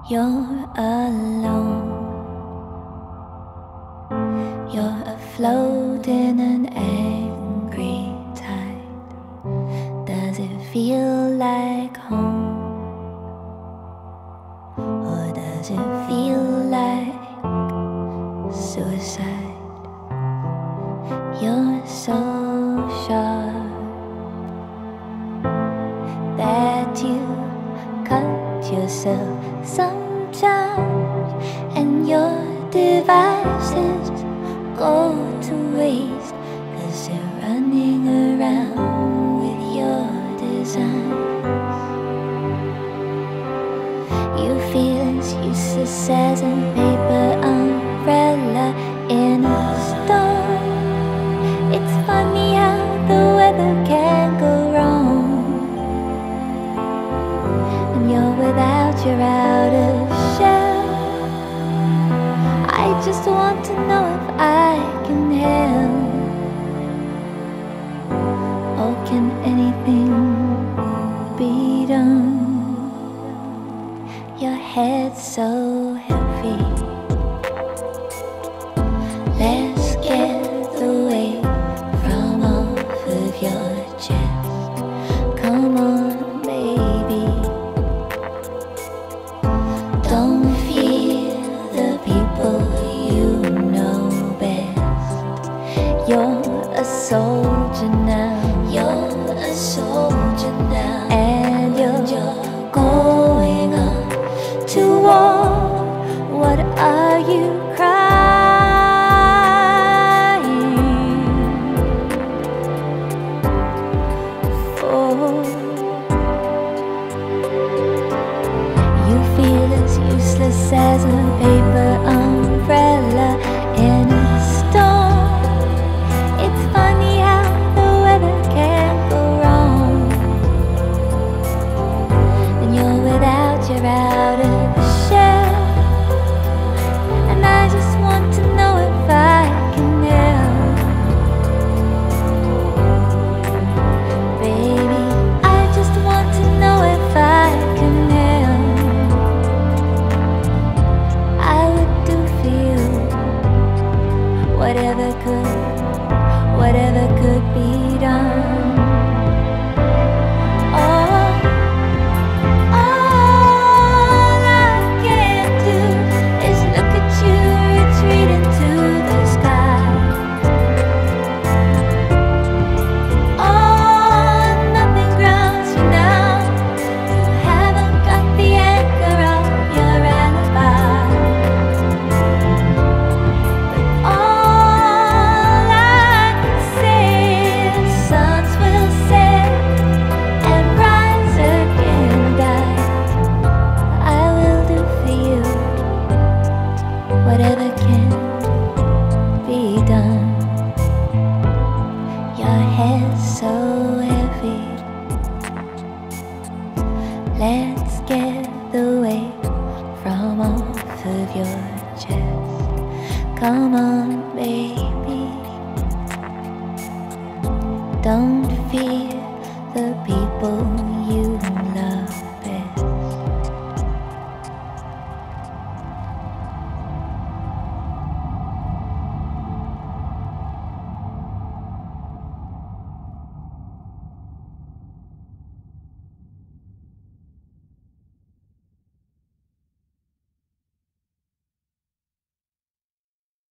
You're alone. You're afloat in an angry tide. Does it feel like home? Or does it feel like suicide? You're so sharp that you cut yourself sometimes, and your devices go to waste, 'cause you're running around with your designs. You feel as useless as a paper umbrella in a storm. It's funny how the weather can go wrong when you're without your outer shell. I just want to know if I can help, or can anything be done? Your head's so heavy. Let's get the weight from off of your chest. Come on, baby. Don't fear the people you know best. You're a soldier now. You're a soldier now. And you're going on to war. What are you crying for? You feel as useless as a baby